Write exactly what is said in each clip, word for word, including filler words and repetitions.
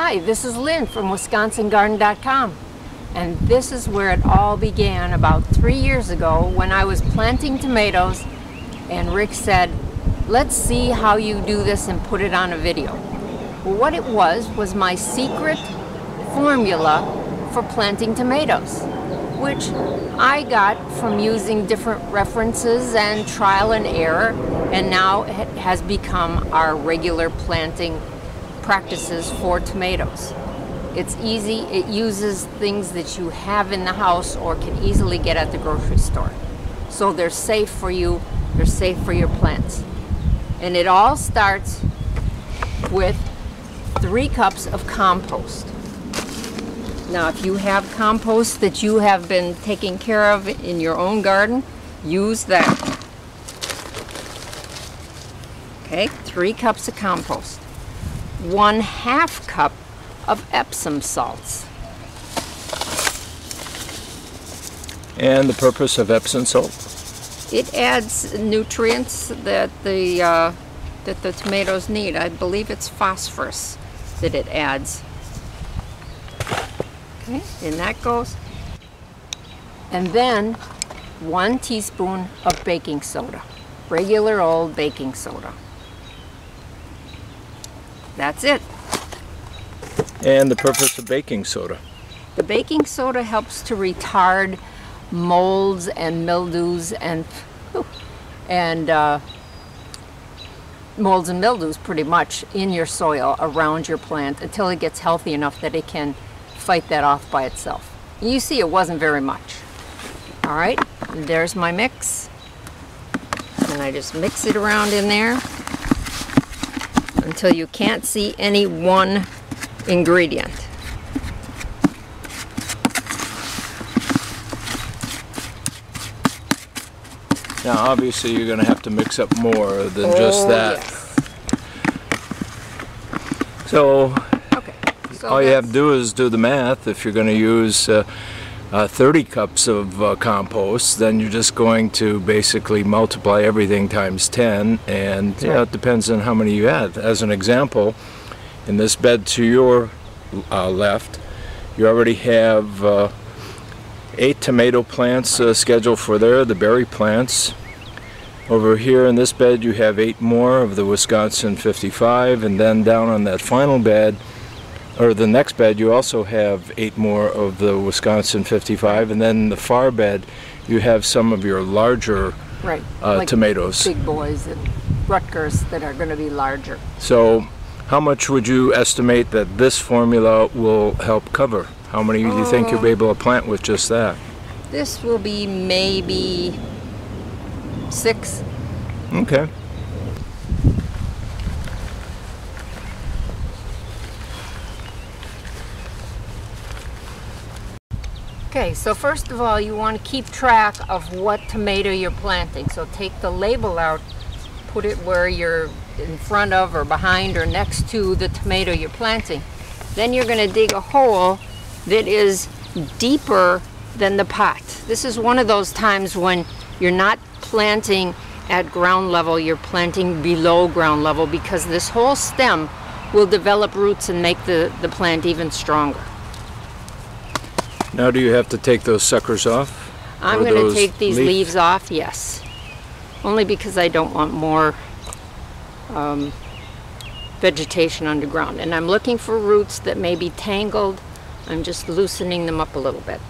Hi, this is Lynn from Wisconsin Garden dot com, and this is where it all began about three years ago when I was planting tomatoes and Rick said, let's see how you do this and put it on a video. Well, what it was was my secret formula for planting tomatoes, which I got from using different references and trial and error, and now it has become our regular planting practices for tomatoes. It's easy, it uses things that you have in the house or can easily get at the grocery store. So they're safe for you, they're safe for your plants. And it all starts with three cups of compost. Now if you have compost that you have been taking care of in your own garden, use that. Okay, three cups of compost. One half cup of Epsom salts. And the purpose of Epsom salt? It adds nutrients that the uh, that the tomatoes need. I believe it's phosphorus that it adds. Okay, and that goes. And then one teaspoon of baking soda, regular old baking soda. That's it. And the purpose of baking soda? The baking soda helps to retard molds and mildews and and uh, molds and mildews pretty much in your soil around your plant until it gets healthy enough that it can fight that off by itself. You see, it wasn't very much. All right, there's my mix, and I just mix it around in there until you can't see any one ingredient. Now obviously you're going to have to mix up more than oh, just that. Yes. So, okay. so all you have to do is do the math. If you're going to use uh, uh, thirty cups of uh, compost, then you're just going to basically multiply everything times ten, and you know, it depends on how many you add. As an example, in this bed to your uh, left, you already have uh, eight tomato plants uh, scheduled for there, the berry plants. Over here in this bed you have eight more of the Wisconsin fifty-five, and then down on that final bed, or the next bed, you also have eight more of the Wisconsin fifty-five, and then in the far bed you have some of your larger right. uh, like tomatoes. Big boys and Rutgers that are going to be larger. So how much would you estimate that this formula will help cover? How many do you think you'll be able to plant with just that? This will be maybe six. Okay. Okay, so first of all, you want to keep track of what tomato you're planting. So take the label out, put it where you're in front of or behind or next to the tomato you're planting. Then you're going to dig a hole that is deeper than the pot. This is one of those times when you're not planting at ground level, you're planting below ground level, because this whole stem will develop roots and make the, the plant even stronger. Now do you have to take those suckers off? I'm going to take these leaf? leaves off, yes. Only because I don't want more um, vegetation underground. And I'm looking for roots that may be tangled. I'm just loosening them up a little bit.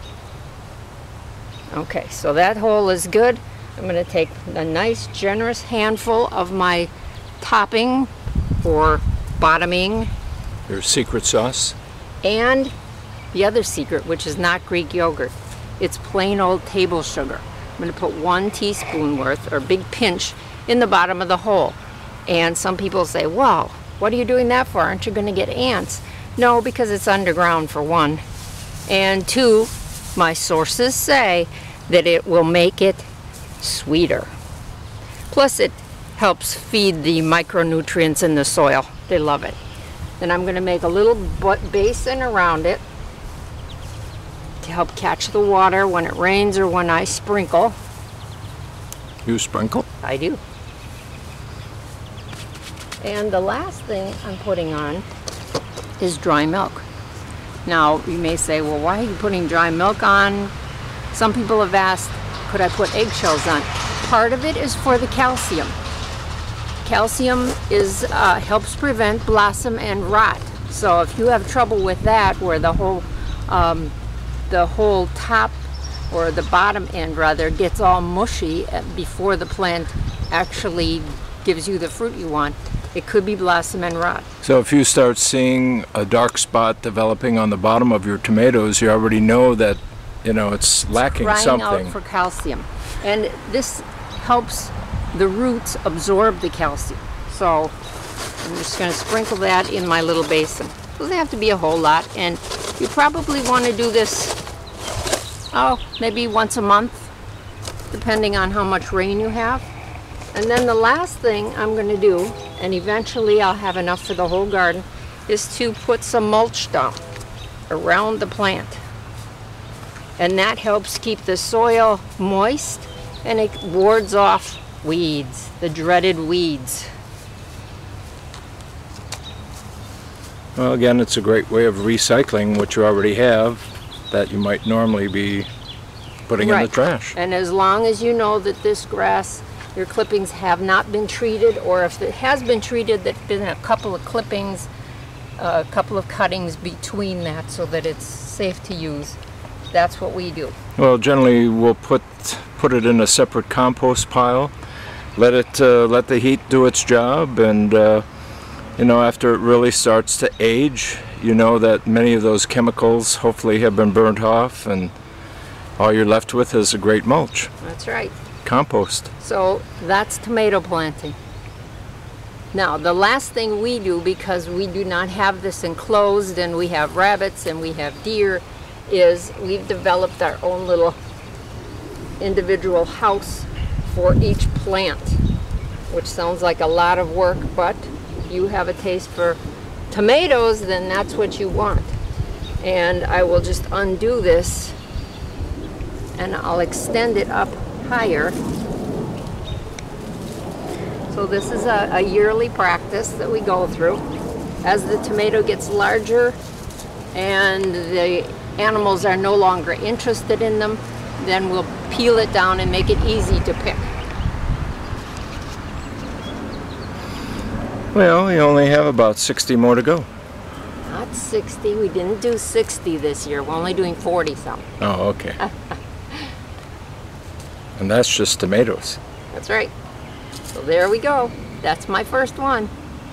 Okay, so that hole is good. I'm going to take a nice generous handful of my topping or bottoming. Your secret sauce? And the other secret, which is not Greek yogurt. It's plain old table sugar. I'm going to put one teaspoon worth, or big pinch, in the bottom of the hole. And some people say, wow, what are you doing that for? Aren't you going to get ants? No, because it's underground, for one. And two, my sources say that it will make it sweeter. Plus it helps feed the micronutrients in the soil. They love it. Then I'm going to make a little basin around it to help catch the water when it rains or when I sprinkle. You sprinkle? I do. And the last thing I'm putting on is dry milk. Now, you may say, well, why are you putting dry milk on? Some people have asked, could I put eggshells on? Part of it is for the calcium. Calcium is uh, helps prevent blossom and rot. So if you have trouble with that, where the whole um, the whole top or the bottom end rather gets all mushy before the plant actually gives you the fruit you want, it could be blossom and rot. So if you start seeing a dark spot developing on the bottom of your tomatoes, you already know that, you know, it's lacking Crying something. out for calcium. And this helps the roots absorb the calcium. So I'm just going to sprinkle that in my little basin. It doesn't have to be a whole lot, and you probably want to do this, oh, maybe once a month, depending on how much rain you have. And then the last thing I'm going to do, and eventually I'll have enough for the whole garden, is to put some mulch down around the plant. And that helps keep the soil moist, and it wards off weeds, the dreaded weeds. Well, again, it's a great way of recycling what you already have that you might normally be putting Right. in the trash. And as long as you know that this grass, your clippings have not been treated, or if it has been treated, there's been a couple of clippings, a couple of cuttings between that so that it's safe to use. That's what we do. Well, generally we'll put put it in a separate compost pile, let it uh, let the heat do its job, and uh, you know, after it really starts to age, you know that many of those chemicals hopefully have been burnt off, and all you're left with is a great mulch. That's right. Compost. So that's tomato planting. Now, the last thing we do, because we do not have this enclosed and we have rabbits and we have deer, is we've developed our own little individual house for each plant, which sounds like a lot of work, but if you have a taste for tomatoes, then that's what you want. And I will just undo this and I'll extend it up higher. So this is a, a yearly practice that we go through. As the tomato gets larger and the animals are no longer interested in them, then we'll peel it down and make it easy to pick. Well, you only have about sixty more to go. Not sixty, we didn't do sixty this year, we're only doing forty some. Oh, okay. And that's just tomatoes. That's right. So there we go. That's my first one.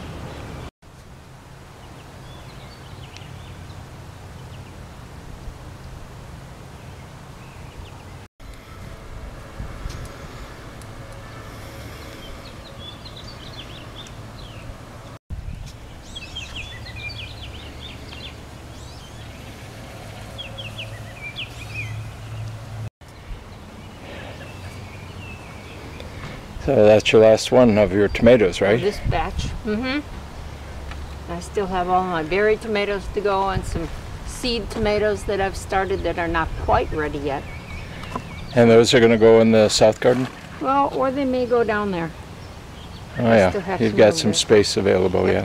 So that's your last one of your tomatoes, right? This batch. Mm-hmm. I still have all my berry tomatoes to go and some seed tomatoes that I've started that are not quite ready yet. And those are going to go in the south garden? Well, or they may go down there. Oh I still yeah, have you've to got move some this. space available Yep. yet.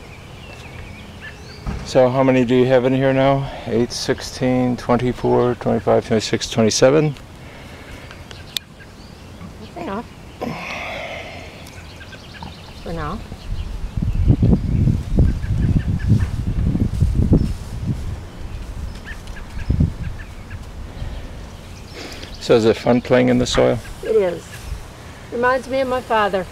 So how many do you have in here now? eight, sixteen, twenty-four, twenty-five, twenty-six, twenty-seven? That's enough. For now. So is it fun playing in the soil? It is. Reminds me of my father.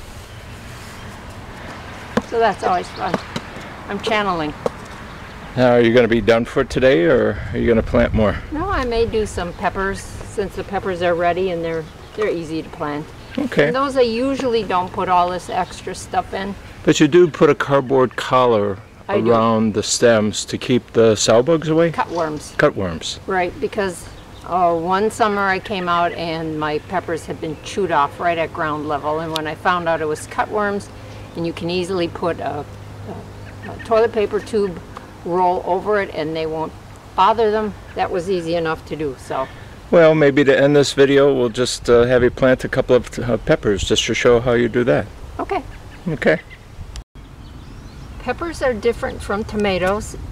So that's always fun. I'm channeling. Now, are you going to be done for today, or are you going to plant more? No, I may do some peppers since the peppers are ready and they're they're easy to plant. Okay. And those I usually don't put all this extra stuff in. But you do put a cardboard collar I do. around the stems to keep the sow bugs away? Cutworms. Cutworms. Right, because uh, one summer I came out and my peppers had been chewed off right at ground level, and when I found out it was cutworms, and you can easily put a, a, a toilet paper tube roll over it and they won't bother them, that was easy enough to do. So. Well, maybe to end this video, we'll just uh, have you plant a couple of uh, peppers just to show how you do that. Okay. Okay. Peppers are different from tomatoes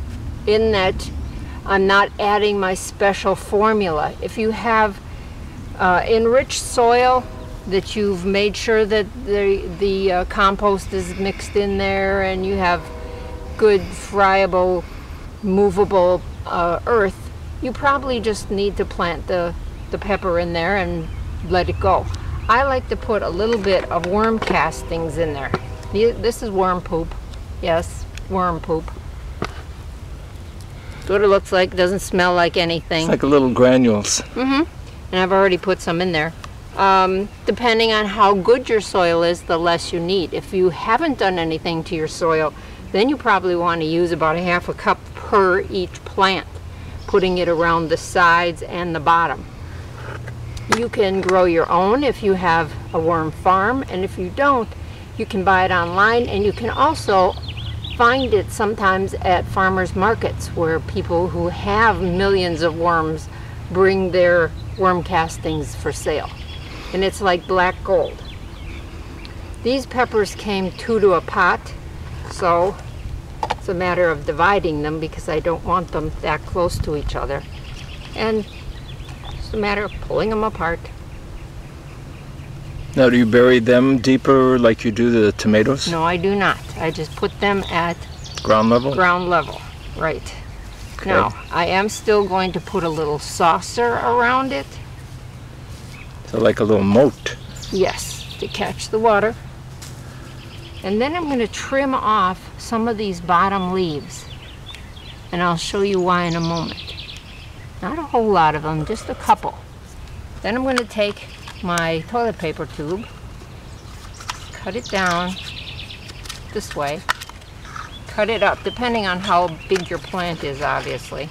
in that I'm not adding my special formula. If you have uh, enriched soil that you've made sure that the, the uh, compost is mixed in there, and you have good friable, movable uh, earth, you probably just need to plant the, the pepper in there and let it go. I like to put a little bit of worm castings in there. This is worm poop. Yes, worm poop. That's what it looks like. It doesn't smell like anything. It's like little granules. Mm-hmm. And I've already put some in there. Um, depending on how good your soil is, the less you need. If you haven't done anything to your soil, then you probably want to use about a half a cup per each plant, putting it around the sides and the bottom. You can grow your own if you have a worm farm, and if you don't, you can buy it online, and you can also find it sometimes at farmers markets where people who have millions of worms bring their worm castings for sale. And it's like black gold. These peppers came two to a pot, so it's a matter of dividing them because I don't want them that close to each other. And it's a matter of pulling them apart. Now, do you bury them deeper like you do the tomatoes? No, I do not. I just put them at ground level? Ground level, right. Okay. Now, I am still going to put a little saucer around it. So like a little moat. Yes, to catch the water. And then I'm going to trim off some of these bottom leaves. And I'll show you why in a moment. Not a whole lot of them, just a couple. Then I'm going to take my toilet paper tube, cut it down this way, cut it up, depending on how big your plant is, obviously,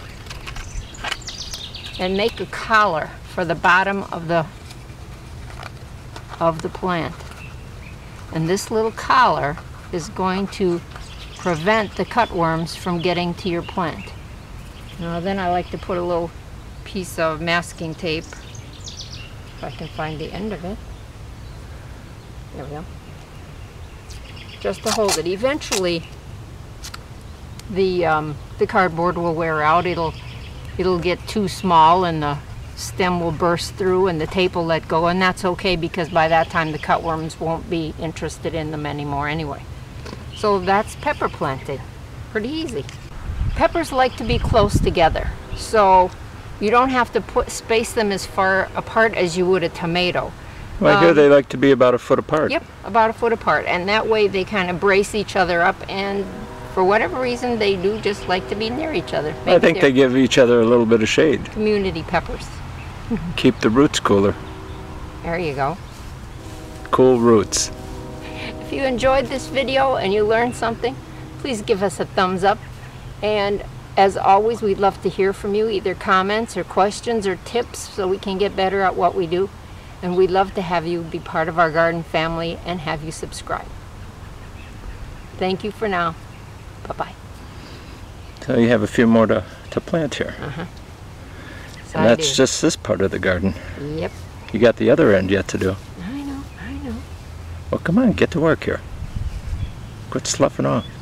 and make a collar for the bottom of the of the plant. And this little collar is going to prevent the cutworms from getting to your plant. Now then I like to put a little piece of masking tape, if I can find the end of it. There we go. Just to hold it. Eventually the um, the cardboard will wear out. It'll it'll get too small and the stem will burst through and the tape will let go, and that's okay because by that time the cutworms won't be interested in them anymore anyway. So that's pepper planting. Pretty easy. Peppers like to be close together, so you don't have to put space them as far apart as you would a tomato. Well, I um, hear they like to be about a foot apart. Yep, about a foot apart, and that way they kind of brace each other up, and for whatever reason they do just like to be near each other. Maybe I think they give each other a little bit of shade. Community peppers. Keep the roots cooler. There you go. Cool roots. If you enjoyed this video and you learned something, please give us a thumbs up. And as always, we'd love to hear from you, either comments or questions or tips so we can get better at what we do. And we'd love to have you be part of our garden family and have you subscribe. Thank you for now. Bye-bye. So you have a few more to, to plant here. Uh-huh. So And I that's do. just this part of the garden. Yep. You got the other end yet to do. I know, I know. Well, come on, get to work here. Quit sloughing off.